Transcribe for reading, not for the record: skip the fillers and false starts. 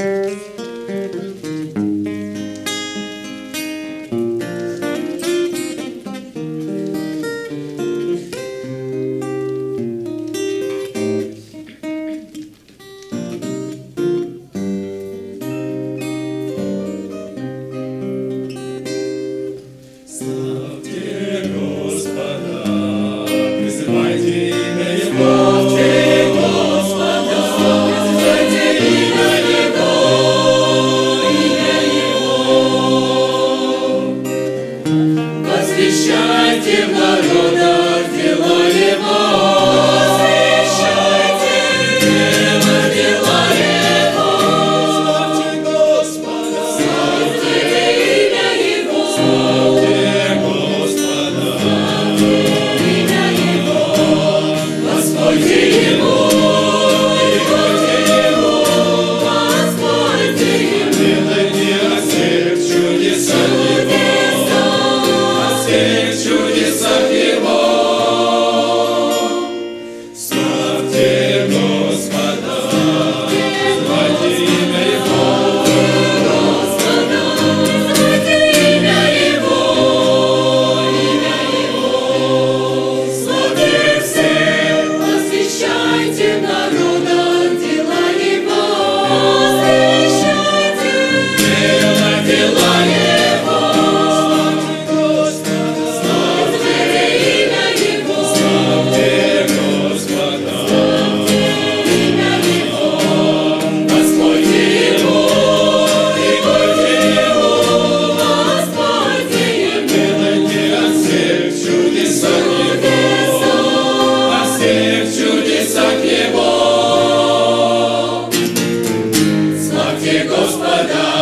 Освящайте в народах дела Его. Освящайте дела Его. Славьте Господа. Славьте имя Его. Славьте Господа. Имя Его. Воспойте Ему. Играйте Ему. Воспойте Ему. Делайте о всех чудесах Его. Чудесах Его. Славьте Господа, славьте имя Его. Господа, славьте имя Его, имя Его. Славьте всех, освящайте в народах дела Его. Освящайте дела Его. Славьте Господа.